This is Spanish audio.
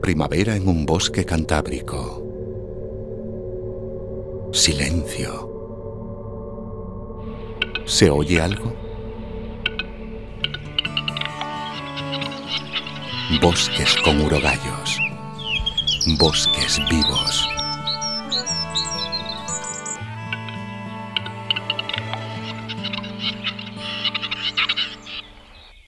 Primavera en un bosque cantábrico. Silencio. ¿Se oye algo? Bosques con urogallos. Bosques vivos.